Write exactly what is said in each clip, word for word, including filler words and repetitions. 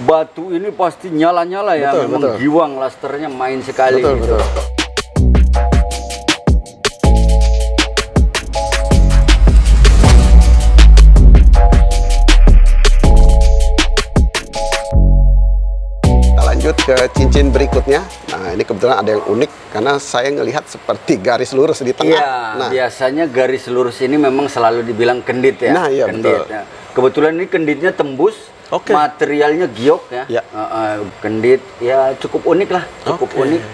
batu ini pasti nyala-nyala ya, betul, memang betul. giwang lasternya main sekali. Betul, gitu. betul. Lanjut ke cincin berikutnya. Nah, ini kebetulan ada yang unik karena saya ngelihat seperti garis lurus di tengah. Iya, nah, biasanya garis lurus ini memang selalu dibilang kendit ya. Nah, iya, kendit. betul. Nah, kebetulan ini kenditnya tembus. Oke. Materialnya giok ya. Ya. Uh, uh, kendit ya cukup unik lah, cukup Oke. unik.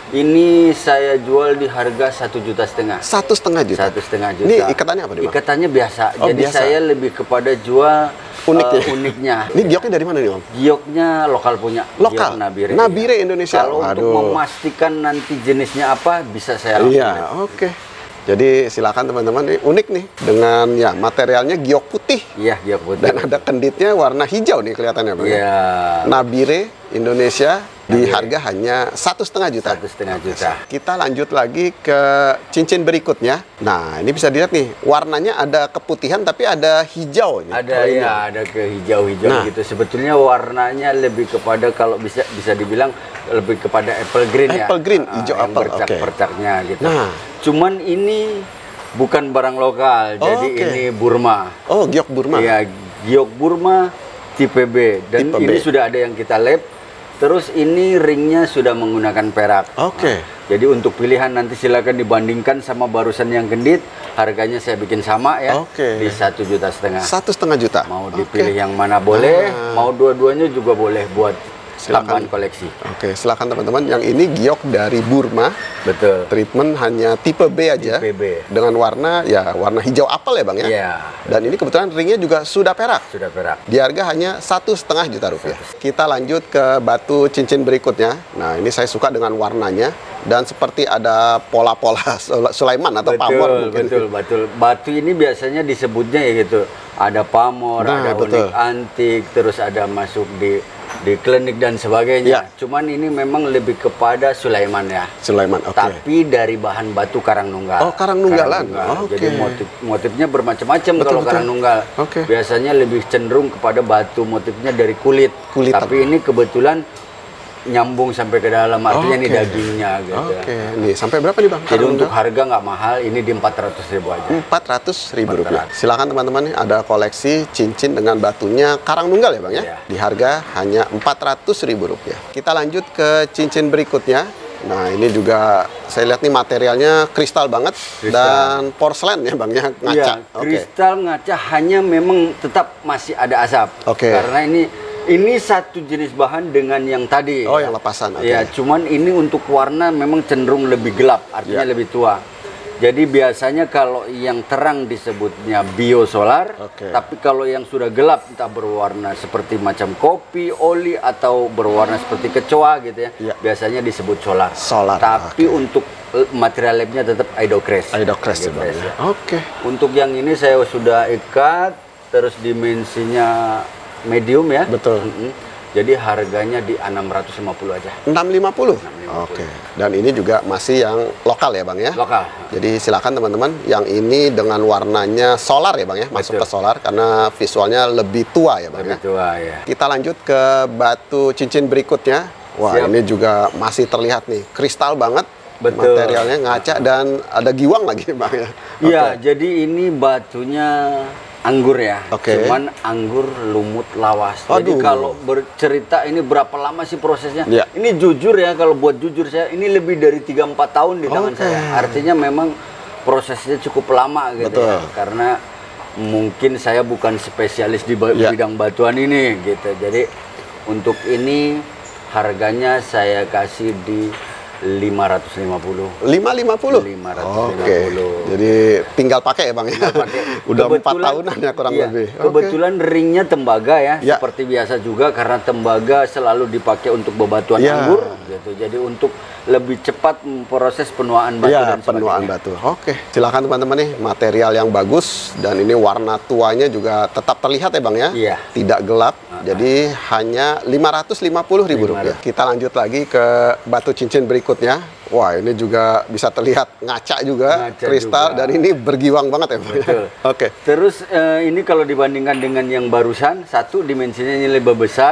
Ini saya jual di harga satu juta setengah. Satu setengah juta. Satu setengah juta. Ini ikatannya apa nih, Bang? Ikatannya biasa. Oh, Jadi biasa. saya lebih kepada jual Unik uh, ya? uniknya. Ini gioknya dari mana nih, Om? Gioknya lokal punya. Lokal? Giok Nabire. Nabire Indonesia? Kalau untuk Waduh. memastikan nanti jenisnya apa, bisa saya langsung. Iya, oke. Jadi silakan teman-teman, ini unik nih dengan ya materialnya giok putih Iya, giok putih. dan ada kenditnya warna hijau nih kelihatannya, Bang. Iya. Nabire Indonesia di Nabire. harga hanya satu setengah juta. Satu setengah juta. Kita lanjut lagi ke cincin berikutnya. Nah, ini bisa dilihat nih, warnanya ada keputihan tapi ada hijau. nih, Ada kalinya. ya, ada ke hijau-hijau Nah. gitu. Sebetulnya warnanya lebih kepada kalau bisa bisa dibilang lebih kepada apple green ya. Apple green, Ah, hijau yang apple, bercak-bercaknya gitu. Nah. Cuman ini bukan barang lokal, Oh, jadi oke. ini Burma. Oh, giok Burma. Iya, giok Burma tipe B dan Tipe ini B. sudah ada yang kita lap. Terus ini ringnya sudah menggunakan perak. Oke. Nah, jadi untuk pilihan nanti silakan dibandingkan sama barusan yang kendit, harganya saya bikin sama ya. Oke. Di satu juta setengah. Satu setengah juta. Mau Oke. dipilih yang mana boleh, Ah. mau dua-duanya juga boleh buat Silakan. tambahan koleksi. Oke, silakan teman-teman. Yang ini giok dari Burma. Betul. Treatment hanya tipe B aja. Tipe B. Dengan warna ya warna hijau apel ya, Bang ya. Iya, Dan ini kebetulan ringnya juga sudah perak. sudah perak. Di harga hanya satu setengah juta rupiah. Kita lanjut ke batu cincin berikutnya. Nah, ini saya suka dengan warnanya dan seperti ada pola-pola Sul- Sulaiman atau pamor mungkin. Betul, betul. Batu ini biasanya disebutnya ya gitu. Ada pamor, Nah, ada betul. unik antik, terus ada masuk di di klinik dan sebagainya. Ya. Cuman ini memang lebih kepada Sulaiman ya. Sulaiman, oke. Tapi dari bahan batu karang nunggal. Oh, karang nunggalan. Karang nunggal. Oke. Jadi motif motifnya bermacam-macam Betul, kalau betul. karang nunggal. Oke. Biasanya lebih cenderung kepada batu motifnya dari kulit. Kulit Tapi apa? ini kebetulan nyambung sampai ke dalam, artinya ini Oke. dagingnya gitu. Oke, nih sampai berapa nih, Bang? Jadi Karang untuk nunggal? harga nggak mahal, ini di empat ratus ribu aja. empat ratus ribu empat rupiah. ratus. Silakan teman-teman nih, ada koleksi cincin dengan batunya karang nunggal ya, Bang ya. Iya. Di harga hanya empat ratus ribu rupiah. Kita lanjut ke cincin berikutnya. Nah, ini juga saya lihat nih materialnya kristal banget Kristal. dan porselen ya, Bang ya, ngaca. Iya, Oke. kristal ngaca hanya memang tetap masih ada asap. Oke. Karena ini ini satu jenis bahan dengan yang tadi. Oh, yang lepasan. Oke. Ya, cuman ini untuk warna memang cenderung lebih gelap, artinya Ya. lebih tua. Jadi biasanya kalau yang terang disebutnya biosolar, Oke. tapi kalau yang sudah gelap entah berwarna seperti macam kopi, oli atau berwarna seperti kecoa gitu ya, Ya. biasanya disebut solar. Solar, Tapi untuk eh, material labnya tetap Idocrest. Idocrest ya, Bang. Idocrest, ya. Oke. Untuk yang ini saya sudah ikat, terus dimensinya medium ya. Betul. Mm-mm. Jadi harganya di enam ratus lima puluh aja. enam ratus lima puluh. enam ratus lima puluh. Oke. Dan ini juga masih yang lokal ya, Bang ya. Lokal. Jadi silakan teman-teman, yang ini dengan warnanya solar ya, Bang ya, masuk Betul. ke solar karena visualnya lebih tua ya, Bang ya. Lebih tua ya. Kita lanjut ke batu cincin berikutnya. Wah, Siap. ini juga masih terlihat nih, kristal banget. Betul. Materialnya ngaca dan ada giwang lagi, Bang ya. Iya, Oke. jadi ini batunya anggur ya. Oke. Cuman anggur lumut lawas. Aduh. Jadi kalau bercerita ini berapa lama sih prosesnya? Iya. Ini jujur ya, kalau buat jujur saya ini lebih dari tiga empat tahun di tangan Oke. saya. Artinya memang prosesnya cukup lama gitu Betul. ya. Karena mungkin saya bukan spesialis di ba- Iya. bidang batuan ini gitu. Jadi untuk ini harganya saya kasih di lima ratus lima puluh. lima ratus lima puluh? lima ratus lima Oke. puluh. Jadi tinggal pakai ya, Bang ya. Pakai. Udah empat Kebetulan- tahunan ya kurang iya, lebih. Oke. Kebetulan ringnya tembaga ya, Ya. seperti biasa juga karena tembaga selalu dipakai untuk bebatuan Ya. anggur gitu. Jadi untuk lebih cepat proses penuaan batu Iya, dan penuaan sebagainya. batu. Oke, silakan teman-teman nih, material yang bagus dan ini warna tuanya juga tetap terlihat ya, Bang ya. Iya. Tidak gelap. Jadi hanya lima ratus lima puluh ribu rupiah. Kita lanjut lagi ke batu cincin berikutnya. Wah, ini juga bisa terlihat ngaca juga, Ngaca kristal juga. dan ini bergiwang banget ya, Bang. Betul. Oke. Terus eh, ini kalau dibandingkan dengan yang barusan, satu dimensinya ini lebih besar,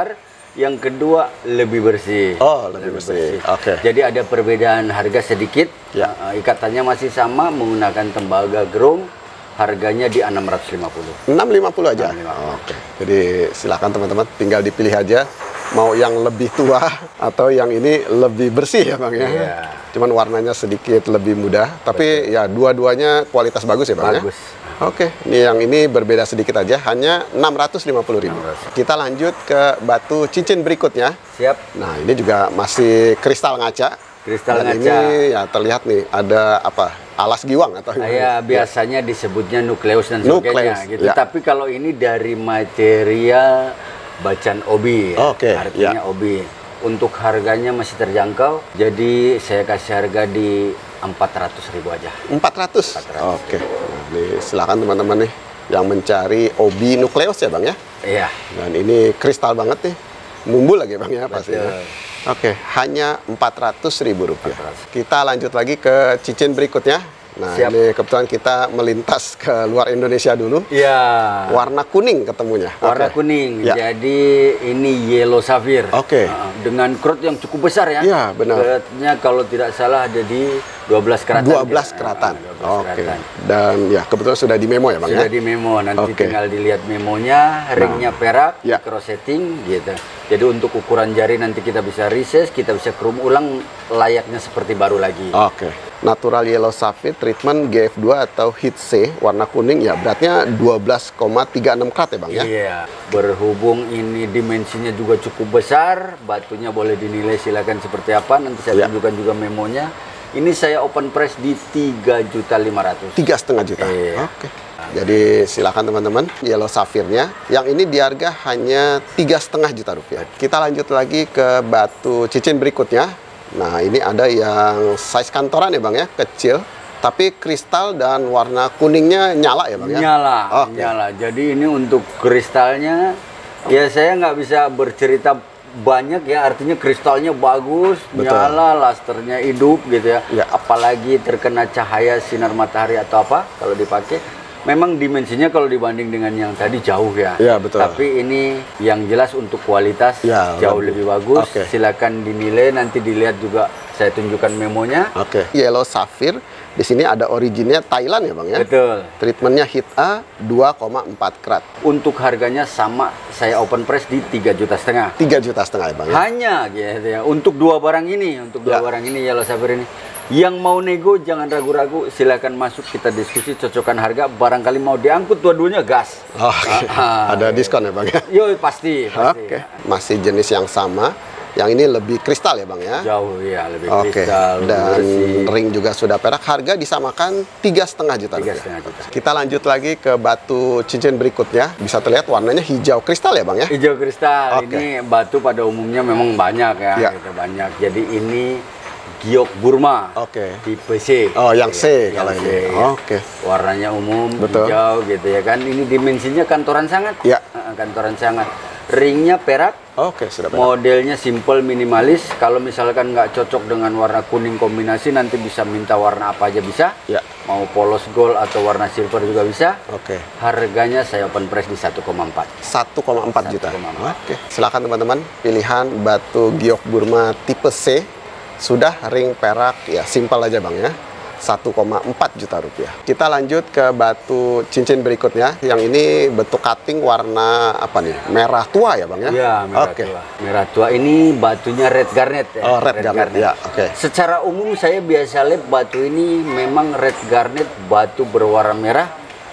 Yang kedua lebih bersih. Oh, lebih, lebih bersih. bersih. Oke. Okay. Jadi ada perbedaan harga sedikit. Ya. Uh, ikatannya masih sama menggunakan tembaga gerung. Harganya di enam ratus lima puluh. enam ratus lima puluh aja. enam ratus lima puluh. Oh, Oke. Okay. Jadi silakan teman-teman tinggal dipilih aja mau yang lebih tua atau yang ini lebih bersih ya Bang ya. Iya. Cuman warnanya sedikit lebih mudah, tapi betul. Ya dua-duanya kualitas bagus ya Bang bagus. ya. Oke, ini yang ini berbeda sedikit aja, hanya enam ratus lima puluh ribu. Kita lanjut ke batu cincin berikutnya. Siap. Nah, ini juga masih kristal ngaca. Kristal Dan ngaca. ini ya terlihat nih ada apa? Alas giwang atau ya, biasanya disebutnya nukleus dan sebagainya nukleus, gitu. Ya. Tapi kalau ini dari material bacan obi, ya. Oke, artinya ya. obi. Untuk harganya masih terjangkau, jadi saya kasih harga di empat ratus ribu aja. empat ratus? Oke. Nah, ini silakan teman-teman nih yang mencari obi nukleus ya Bang ya. Iya. Dan ini kristal banget nih. Mumbul lagi Bang ya pastinya. Oke, hanya empat ratus ribu rupiah. empat ratus. Kita lanjut lagi ke cincin berikutnya. Nah, siap. Ini kebetulan kita melintas ke luar Indonesia dulu. Iya. Warna kuning ketemunya. Warna okay. kuning. Ya. Jadi ini yellow sapphire. Oke. Okay. Uh, dengan krut yang cukup besar ya. Iya, benar. Krutnya kalau tidak salah ada di dua belas keratan. dua belas keratan. Uh, Oke. Okay. Dan ya kebetulan sudah di memo ya Bang sudah ya. Sudah di memo. Nanti okay. tinggal dilihat memonya, ringnya nah. perak, ya. cross setting gitu. Jadi untuk ukuran jari nanti kita bisa riset, kita bisa krum ulang layaknya seperti baru lagi. Oke. Okay. Natural Yellow Sapphire treatment G F dua atau Heat C warna kuning ya beratnya dua belas koma tiga enam karat ya Bang ya. Iya. Berhubung ini dimensinya juga cukup besar, batunya boleh dinilai silakan seperti apa. Nanti saya ya. tunjukkan juga memonya. Ini saya open price di tiga juta lima ratus ribu. tiga setengah juta. Iya. Oke. Okay. Jadi silakan teman-teman Yellow Sapphire-nya. Yang ini di harga hanya tiga setengah juta rupiah. Kita lanjut lagi ke batu cincin berikutnya. Nah, ini ada yang size kantoran ya Bang ya, kecil. Tapi kristal dan warna kuningnya nyala ya Bang ya? Nyala, okay. nyala. Jadi ini untuk kristalnya, ya saya nggak bisa bercerita banyak ya. Artinya kristalnya bagus, betul. Nyala, lasternya hidup gitu ya. ya. Apalagi terkena cahaya sinar matahari atau apa kalau dipakai. Memang dimensinya kalau dibanding dengan yang tadi jauh ya. Iya, betul. Tapi ini yang jelas untuk kualitas ya, jauh lebih, lebih bagus. Okay. Silakan dinilai, nanti dilihat juga saya tunjukkan memonya. Oke. Okay. Yellow Sapphire di sini ada originnya Thailand ya Bang ya. Betul. Treatmentnya Heat A dua koma empat karat. Untuk harganya sama, saya open price di tiga juta setengah. tiga juta setengah ya Bang ya. Hanya gitu ya. Untuk dua barang ini, untuk dua ya. barang ini Yellow Sapphire ini. Yang mau nego jangan ragu-ragu, silakan masuk kita diskusi cocokan harga. Barangkali mau diangkut dua-duanya gas. Oh, okay. ah, ada diskon ya Bang ya? Yo pasti. pasti. Oke. Okay. Masih jenis yang sama. Yang ini lebih kristal ya Bang ya? Jauh ya, lebih okay. kristal. Dan bersih. Ring juga sudah perak. Harga disamakan tiga setengah juta. Tiga setengah juta. Kita lanjut lagi ke batu cincin berikutnya. Bisa terlihat warnanya hijau kristal ya Bang ya? Hijau kristal. Okay. Ini batu pada umumnya memang banyak ya. ya. Gitu, banyak. Jadi ini Giok Burma, oke, okay. tipe C. Oh, yang C ya, kalau yang ini. C, Oke. Okay. Warnanya umum, betul. Hijau gitu ya kan. Ini dimensinya kantoran sangat. Ya. Kantoran sangat. Ringnya perak. Oke, okay, sudah perak. Modelnya simple minimalis. Kalau misalkan nggak cocok dengan warna kuning kombinasi, nanti bisa minta warna apa aja bisa. Ya. Mau polos gold atau warna silver juga bisa. Oke. Okay. Harganya saya open price di satu koma empat. satu koma empat juta. Oke. Okay. Silakan teman-teman, pilihan batu Giok Burma tipe C. Sudah ring perak, ya simpel aja Bang ya, satu koma empat juta rupiah. Kita lanjut ke batu cincin berikutnya. Yang ini bentuk cutting warna apa nih? Merah tua ya Bang ya? Iya, merah okay. tua. Merah tua ini batunya red garnet ya. Oh, red, red garnet, garnet. Ya, oke. Okay. Secara umum saya biasa lihat batu ini memang red garnet, batu berwarna merah.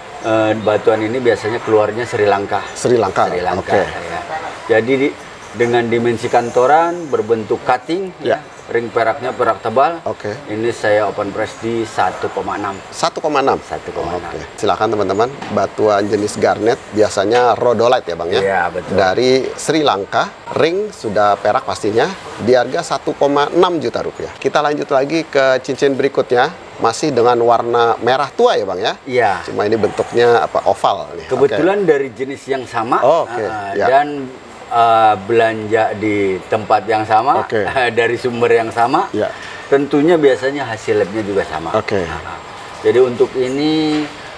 E, batuan ini biasanya keluarnya Sri Lanka. Sri Lanka, Sri Lanka okay. ya. Jadi di, dengan dimensi kantoran, berbentuk cutting, ya. Ya. Ring peraknya perak tebal. Oke. Okay. Ini saya open price di satu koma enam. satu koma enam. satu koma enam. Oke. Silakan teman-teman, batuan jenis garnet biasanya rhodolite ya Bang ya. Iya, betul. Dari Sri Lanka, ring sudah perak pastinya, di harga satu koma enam juta rupiah. Kita lanjut lagi ke cincin berikutnya, masih dengan warna merah tua ya Bang ya. Iya. Cuma ini bentuknya apa oval nih. Kebetulan okay. dari jenis yang sama. Oh, oke. Okay. Uh, ya. Dan Uh, belanja di tempat yang sama, okay. uh, dari sumber yang sama, yeah. tentunya biasanya hasil labnya juga sama. Okay. Uh, jadi untuk ini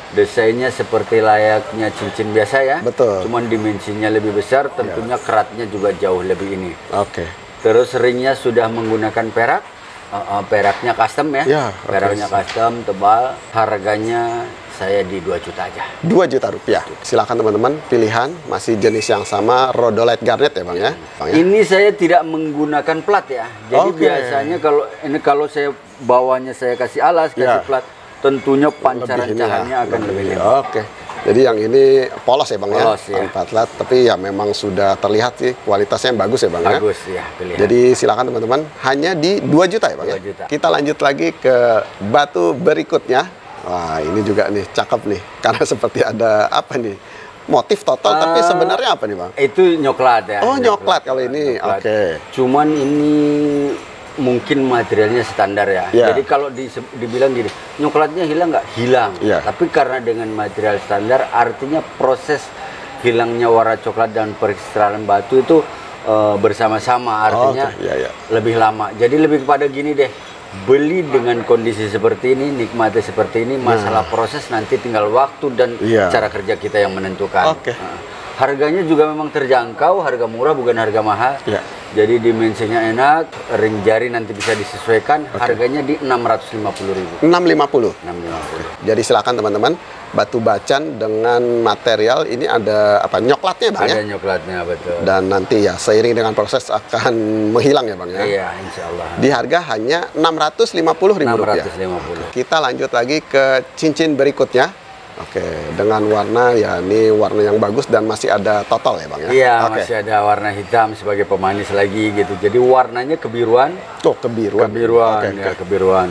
Desainnya seperti layaknya cincin biasa ya. Betul. Cuman dimensinya lebih besar, tentunya ya. Keratnya juga jauh lebih ini. Oke. Okay. Terus ringnya sudah menggunakan perak. Uh, uh, peraknya custom ya. Ya, peraknya okay. custom, tebal. Harganya saya di dua juta aja. dua juta rupiah. Silakan teman-teman, pilihan masih jenis yang sama, rhodolite garnet ya, Bang ya. Bang, ya? Ini saya tidak menggunakan plat ya. Jadi okay. biasanya kalau ini kalau saya bawahnya saya kasih alas, kasih ya. Plat, tentunya pancaran cahayanya ya. Akan lebih lebar. Oke. Okay. Jadi yang ini polos ya, Bang polos, ya. ya. Empat lat, tapi ya memang sudah terlihat sih kualitasnya yang bagus ya, Bang bagus, ya. ya, pilihan. Jadi silakan teman-teman, hanya di dua juta ya, Bang dua ya. Juta. Kita lanjut lagi ke batu berikutnya. Wah, ini juga nih cakep nih, karena seperti ada apa nih, motif total, uh, tapi sebenarnya apa nih, Bang? Itu nyoklat ya. Oh, nyoklat, nyoklat kalau ini, oke. Okay. Cuman ini mungkin materialnya standar ya. Yeah. Jadi kalau di, dibilang gini, nyoklatnya hilang nggak? Hilang. Yeah. Tapi karena dengan material standar, artinya proses hilangnya warna coklat dan perkristalan batu itu uh, bersama-sama, artinya oh, okay. yeah, yeah. lebih lama. Jadi lebih kepada gini deh. Beli dengan kondisi seperti ini, nikmati seperti ini, masalah nah. proses nanti tinggal waktu dan yeah. cara kerja kita yang menentukan. Okay. Nah, harganya juga memang terjangkau, harga murah bukan harga mahal. Yeah. Jadi dimensinya enak, ring jari nanti bisa disesuaikan, okay. harganya di enam ratus lima puluh ribu. enam ratus lima puluh. enam ratus lima puluh. Jadi silakan teman-teman, batu bacan dengan material ini ada apa? Nyoklatnya, Bang ada ya? Ada nyoklatnya, betul. Dan nanti ya seiring dengan proses akan menghilang ya, Bang ya? Iya, insya Allah. Di harga hanya enam ratus lima puluh ribu rupiah. enam ratus lima puluh. Kita lanjut lagi ke cincin berikutnya. Oke, dengan warna ya ini warna yang bagus dan masih ada total ya, Bang ya? Iya, Oke. masih ada warna hitam sebagai pemanis lagi gitu. Jadi warnanya kebiruan. Tuh, kebiruan. Kebiruan, Oke, ya, oke. kebiruan.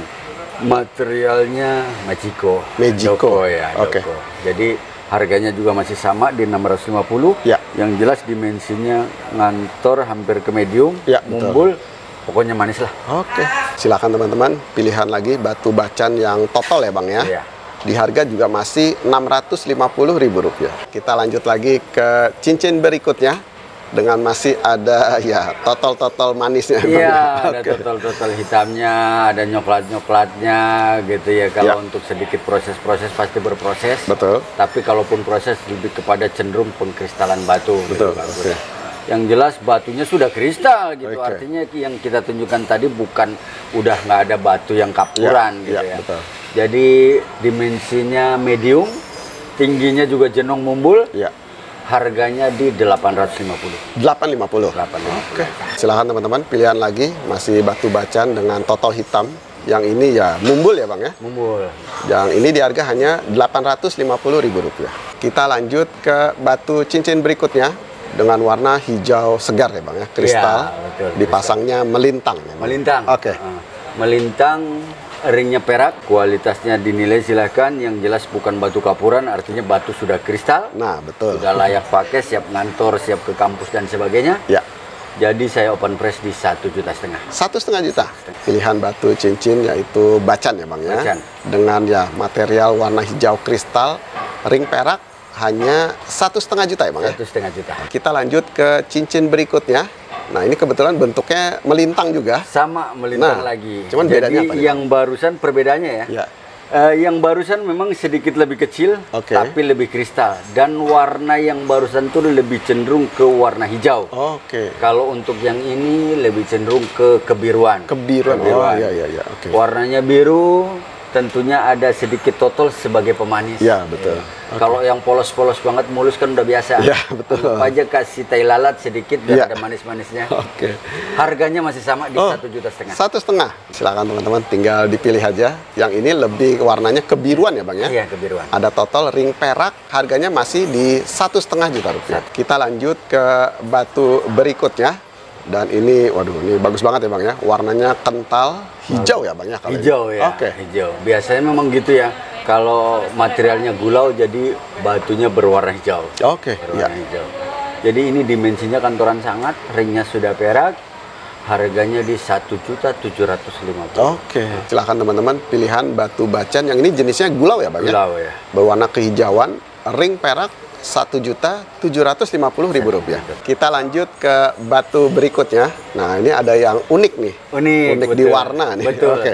Materialnya Magico. Magico. Doko ya, Oke. Doko. Jadi harganya juga masih sama di enam ratus lima puluh. Ya. Yang jelas dimensinya ngantor hampir ke medium, ya, mumbul. Pokoknya manis lah. Oke. Silakan teman-teman, pilihan lagi batu bacan yang total ya, Bang ya? Iya. Di harga juga masih enam ratus lima puluh ribu rupiah. Kita lanjut lagi ke cincin berikutnya dengan masih ada ya total-total manisnya. Iya, ada total-total hitamnya, ada nyoklat-nyoklatnya gitu ya. Kalau ya. Untuk sedikit proses-proses pasti berproses. Betul. Tapi kalaupun proses lebih kepada cenderung pengkristalan batu. Betul. Gitu, yang jelas batunya sudah kristal gitu. Okay. Artinya yang kita tunjukkan tadi bukan udah nggak ada batu yang kapuran ya, gitu ya. ya. Betul. Jadi dimensinya medium, tingginya juga jenong mumbul. Ya. Harganya di delapan ratus lima puluh. delapan ratus lima puluh. Oke. Silakan teman-teman, pilihan lagi masih batu bacan dengan total hitam. Yang ini ya mumbul ya, Bang ya? Mumbul. Yang ini di harga hanya delapan ratus lima puluh ribu rupiah. Kita lanjut ke batu cincin berikutnya dengan warna hijau segar ya, Bang ya? Kristal. Ya, betul, dipasangnya kristal. Melintang. Ya, melintang. Oke. Okay. Uh, melintang. Ringnya perak, kualitasnya dinilai silahkan. Yang jelas bukan batu kapuran, artinya batu sudah kristal. Nah, betul. Sudah layak pakai, siap ngantor, siap ke kampus dan sebagainya. Ya. Jadi saya open price di satu juta setengah. Satu setengah juta. Pilihan batu cincin yaitu bacan ya, Bang ya. Bacan. Dengan ya material warna hijau kristal, ring perak hanya satu setengah juta ya, Bang ya. Satu setengah juta. Kita lanjut ke cincin berikutnya. Nah, ini kebetulan bentuknya melintang juga. Sama, melintang nah, lagi. Cuman jadi bedanya apa nih, yang barusan perbedaannya ya. Ya. Uh, yang barusan memang sedikit lebih kecil, okay. tapi lebih kristal. Dan warna yang barusan itu lebih cenderung ke warna hijau. Oke. Okay. Kalau untuk yang ini lebih cenderung ke kebiruan. Kebiruan. kebiruan. Oh, iya, iya, iya. Oke. Okay. Warnanya biru, tentunya ada sedikit total sebagai pemanis. Ya, betul. Ya. Okay. Kalau yang polos-polos banget, mulus kan udah biasa. Ya, betul. Anggap aja kasih tai lalat sedikit biar ya. Ada manis-manisnya. Oke. Okay. Harganya masih sama di oh, satu juta setengah. Satu setengah. Silakan teman-teman, tinggal dipilih aja. Yang ini lebih warnanya kebiruan ya, Bang ya? Iya, kebiruan. Ada total ring perak, harganya masih di satu setengah juta rupiah. Satu. Kita lanjut ke batu berikutnya. Dan ini, waduh, ini bagus banget ya, Bang ya. Warnanya kental, hijau ya, Bang ya? Hijau ini. ya. Oke. Okay. Hijau. Biasanya memang gitu ya. Kalau materialnya gulau, jadi batunya berwarna hijau. Oke. Okay. Berwarna ya. hijau. Jadi ini dimensinya kantoran sangat, ringnya sudah perak, harganya di satu juta tujuh ratus lima puluh. Oke. Okay. Silahkan teman-teman, pilihan batu bacan yang ini jenisnya gulau ya, Bang ya? Gulau ya. Berwarna kehijauan, ring perak. satu juta tujuh ratus lima puluh ribu rupiah. Kita lanjut ke batu berikutnya. Nah, ini ada yang unik nih. Unik, unik betul. Di warna nih. Betul. Oke.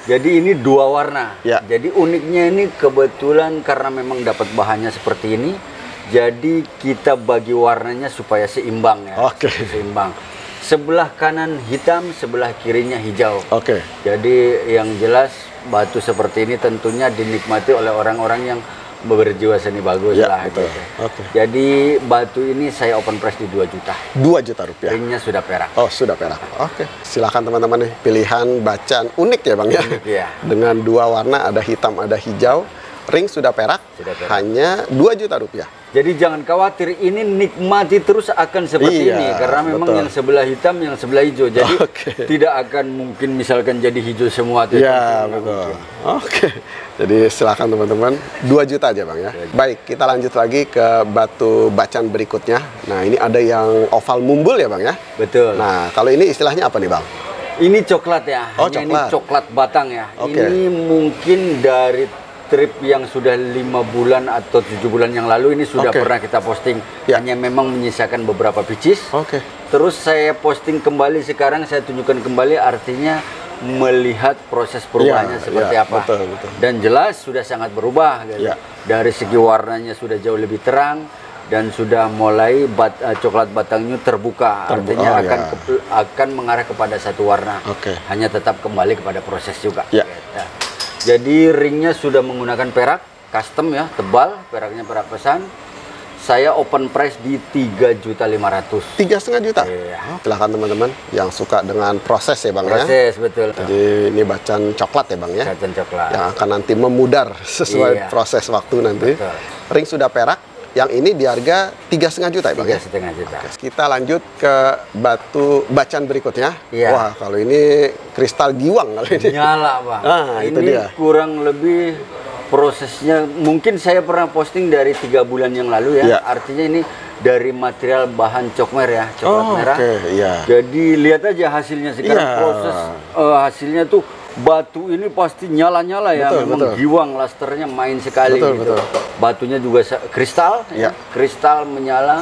Jadi ini dua warna. Ya. Jadi uniknya ini kebetulan karena memang dapat bahannya seperti ini, jadi kita bagi warnanya supaya seimbang ya. Oke. Seimbang. Sebelah kanan hitam, sebelah kirinya hijau. Oke. Jadi yang jelas batu seperti ini tentunya dinikmati oleh orang-orang yang berjiwa seni bagus Ya, lah betul. gitu. Oke. Jadi batu ini saya open price di dua juta. dua juta rupiah. Ringnya sudah perak. Oh, sudah perak. Oke. Silakan teman-teman nih, pilihan bacaan unik ya Bang ya. Unik, ya. Dengan dua warna, ada hitam, ada hijau. Ring sudah perak, Sudah perak. hanya dua juta rupiah. Jadi jangan khawatir, ini nikmati terus akan seperti Iya, ini karena memang betul. yang sebelah hitam, yang sebelah hijau. Jadi Oke. tidak akan mungkin misalkan jadi hijau semua. Iya, tentunya betul. mungkin. Oke. Jadi silakan teman-teman, dua juta aja Bang ya. Baik, kita lanjut lagi ke batu bacaan berikutnya. Nah, ini ada yang oval mumbul ya Bang ya. Betul. Nah, kalau ini istilahnya apa nih Bang? Ini coklat ya. Oh, Hanya coklat. Ini coklat batang ya. Oke. Ini mungkin dari trip yang sudah lima bulan atau tujuh bulan yang lalu ini sudah Oke. pernah kita posting. Ya. Hanya memang menyisakan beberapa pieces. Oke. Terus saya posting kembali sekarang, saya tunjukkan kembali, artinya melihat proses perubahannya Ya, seperti ya, apa. betul, betul. Dan jelas sudah sangat berubah. Gitu. Ya. Dari segi warnanya sudah jauh lebih terang dan sudah mulai bat, uh, coklat batangnya terbuka. Terbu- Artinya oh, akan ya. ke- akan mengarah kepada satu warna. Oke. Hanya tetap kembali kepada proses juga. Ya. Gitu. Jadi ringnya sudah menggunakan perak custom ya, tebal, peraknya perak pesan. Saya open price di tiga juta lima ratus. Tiga setengah juta. Iya. Oh, silakan teman-teman yang suka dengan proses ya Bang ya. Proses betul. Jadi ini bacaan coklat ya Bang ya. Bacaan coklat. Yang akan nanti memudar sesuai Iya. proses waktu nanti. Betul. Ring sudah perak. Yang ini di harga tiga setengah juta ya Bang Tiga ya. setengah juta. Kita lanjut ke batu bacaan berikutnya. Iya. Wah, kalau ini kristal giwang kalau ini. Nyala bang. Ah, ini itu dia. kurang lebih prosesnya. Mungkin saya pernah posting dari tiga bulan yang lalu ya. Iya. Artinya ini dari material bahan cokmer ya, coklat Oh, merah. oke, iya. Jadi lihat aja hasilnya sekarang Iya. proses eh, hasilnya tuh batu ini pasti nyala-nyala ya, Betul, memang betul. giwang lasternya main sekali Betul, gitu. betul. Batunya juga sa- kristal, Iya. ya. Kristal menyala.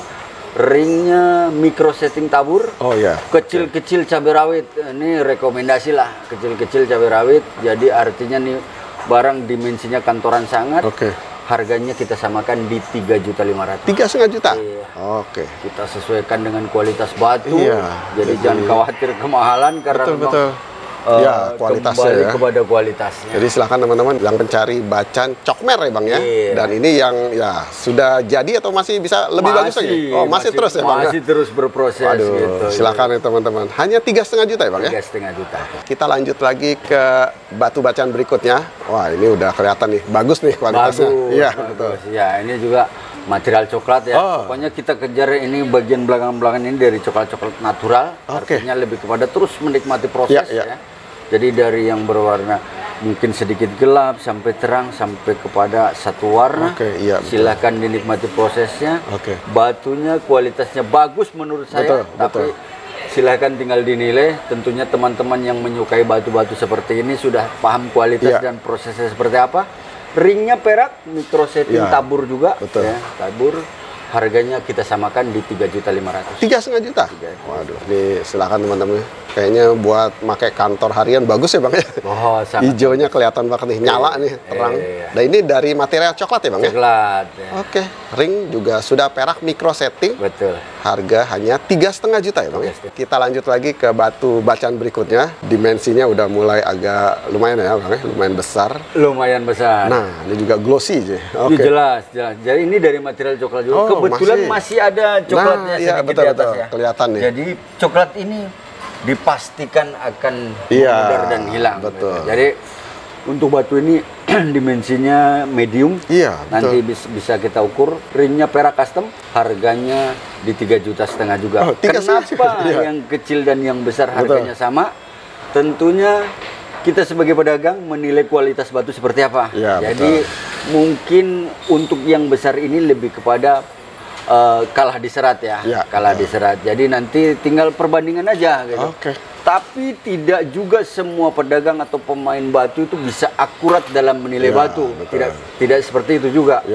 Ringnya micro setting tabur. Oh ya. Kecil-kecil cabai rawit, ini rekomendasi lah, kecil-kecil cabai rawit. Jadi artinya nih barang dimensinya kantoran sangat. Oke. Harganya kita samakan di tiga juta lima ratus. Tiga setengah juta. Iya. Oke. Kita sesuaikan dengan kualitas batu. Iya, Jadi, jadi- jangan khawatir kemahalan karena Betul, memang betul. eh, Ya, kualitasnya kembali ya. kepada kualitasnya. Jadi silakan teman-teman yang pencari bacaan cokmer ya Bang ya. Iya. Dan ini yang ya sudah jadi atau masih bisa lebih bagus lagi? Oh, masih, terus ya Bang ya? Masih terus berproses Waduh, gitu. silakan ya teman-teman. Hanya tiga setengah juta ya Bang ya? Tiga setengah juta. Kita lanjut lagi ke batu bacaan berikutnya. Wah, ini udah kelihatan nih, bagus nih kualitasnya. Bagus, Iya, bagus. betul. Ya, ini juga material coklat ya. Oh. Pokoknya kita kejar ini bagian belakang-belakang ini dari coklat-coklat natural. Oke. Artinya lebih kepada terus menikmati proses Ya, ya. ya. Jadi dari yang berwarna mungkin sedikit gelap sampai terang sampai kepada satu warna. Oke, iya, betul. Silahkan dinikmati prosesnya. Oke. Batunya kualitasnya bagus menurut saya. Betul, Tapi betul. silahkan tinggal dinilai. Tentunya teman-teman yang menyukai batu-batu seperti ini sudah paham kualitas Iya. dan prosesnya seperti apa. Ringnya perak, micro setting Iya, tabur juga. betul. Ya, tabur. Harganya kita samakan di tiga juta lima ratus. Tiga setengah juta. Tiga. Waduh, ini silakan teman-teman. Kayaknya buat pakai kantor harian bagus ya Bang ya. Oh, sangat Hijaunya kelihatan banget nih, nyala nih, terang. Iya. Dan ini dari material coklat ya Bang ya? coklat. Ya. Oke, ring juga sudah perak micro setting. Betul. Harga hanya tiga setengah juta ya Bang ya? Tiga setengah. Kita lanjut lagi ke batu bacaan berikutnya. Dimensinya udah mulai agak lumayan ya Bang ya, lumayan besar. Lumayan besar. Nah, ini juga glossy aja. Ini Oke. jelas, jelas. Jadi ini dari material coklat juga. Oh, Kebetulan masih. masih, ada coklatnya Nah, iya, sedikit betul, di atas betul. ya. Kelihatan nih. Jadi coklat ini dipastikan akan Iya, memudar dan hilang. betul. gitu. Jadi untuk batu ini dimensinya medium. Iya, Nanti betul. bis- bisa kita ukur. Ringnya perak custom, harganya di tiga juta setengah juga. Oh, tiga setengah Kenapa juga, iya. yang kecil dan yang besar Betul. harganya sama? Tentunya kita sebagai pedagang menilai kualitas batu seperti apa. Iya, Jadi betul. mungkin untuk yang besar ini lebih kepada eh, kalah diserat ya, Iya, kalah betul. diserat. Jadi nanti tinggal perbandingan aja gitu. Oke. Tapi tidak juga semua pedagang atau pemain batu itu bisa akurat dalam menilai Iya, batu. betul. Tidak tidak seperti itu juga. Iya.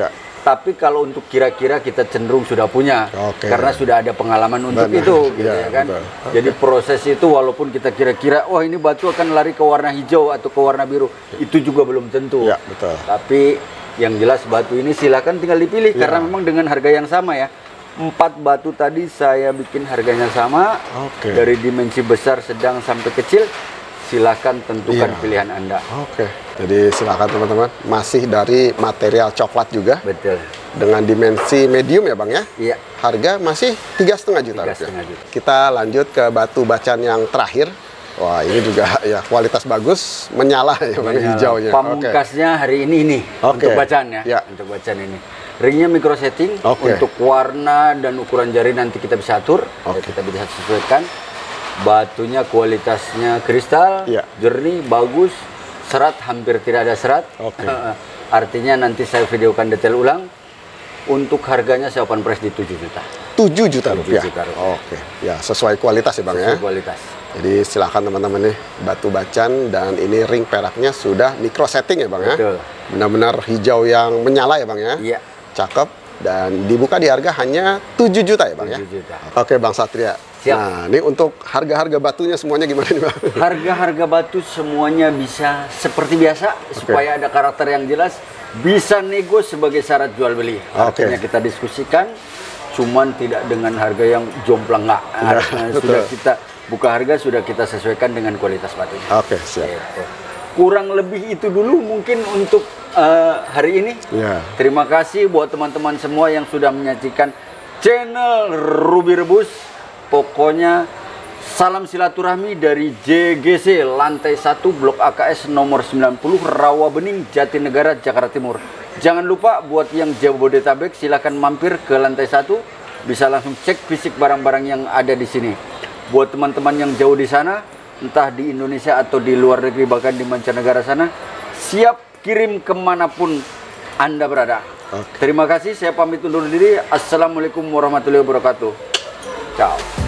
Tapi kalau untuk kira-kira kita cenderung sudah punya, okay. karena sudah ada pengalaman untuk Benar. itu, gitu ya, ya kan. Okay. Jadi proses itu walaupun kita kira-kira, wah ini batu akan lari ke warna hijau atau ke warna biru, itu juga belum tentu. Ya, betul. Tapi yang jelas batu ini silakan tinggal dipilih ya. Karena memang dengan harga yang sama ya. Empat batu tadi saya bikin harganya sama, okay. dari dimensi besar, sedang sampai kecil. Silakan tentukan iya. pilihan Anda. Oke. Jadi silakan teman-teman. Masih dari material coklat juga. Betul. Dengan dimensi medium ya Bang ya. Iya. Harga masih tiga setengah juta. Tiga setengah juta. Kita lanjut ke batu bacan yang terakhir. Wah ini juga ya kualitas bagus, menyala ya Bang menyala. hijaunya. Pamungkasnya okay. hari ini ini okay. untuk bacan ya. ya. Untuk bacan ini. Ringnya micro setting. Okay. Untuk warna dan ukuran jari nanti kita bisa atur. Okay. Ya, kita bisa sesuaikan. Batunya kualitasnya kristal, ya. jernih, bagus, serat hampir tidak ada serat. Okay. Artinya nanti saya videokan detail ulang. Untuk harganya saya open price di tujuh juta. tujuh juta rupiah. rupiah. Oke. Ya, sesuai kualitas ya Bang sesuai ya. kualitas. Jadi silakan teman-teman nih, batu bacan dan ini ring peraknya sudah micro setting ya Bang ya. Betul. Benar-benar hijau yang menyala ya Bang ya. Iya. Cakep. Dan dibuka di harga hanya tujuh juta ya Bang ya. tujuh juta. Oke Bang Satria. Siap. Nah, ini untuk harga-harga batunya semuanya gimana nih Bang? Harga-harga batu semuanya bisa seperti biasa, okay. supaya ada karakter yang jelas, bisa nego sebagai syarat jual beli. Okay. Artinya kita diskusikan, cuman tidak dengan harga yang jomplang nggak. Ya, sudah kita buka harga, sudah kita sesuaikan dengan kualitas batunya. Oke, okay, siap. Gitu. Kurang lebih itu dulu mungkin untuk uh, hari ini. Ya. Terima kasih buat teman-teman semua yang sudah menyaksikan channel Ruby Rebus. Pokoknya salam silaturahmi dari J G C lantai satu Blok A K S nomor sembilan puluh Rawabening, Jatinegara, Jakarta Timur. Jangan lupa buat yang Jabodetabek silakan mampir ke lantai satu, bisa langsung cek fisik barang-barang yang ada di sini. Buat teman-teman yang jauh di sana, entah di Indonesia atau di luar negeri bahkan di mancanegara sana, siap kirim kemanapun Anda berada. Okay. Terima kasih, saya pamit undur diri. Assalamualaikum warahmatullahi wabarakatuh. Ciao.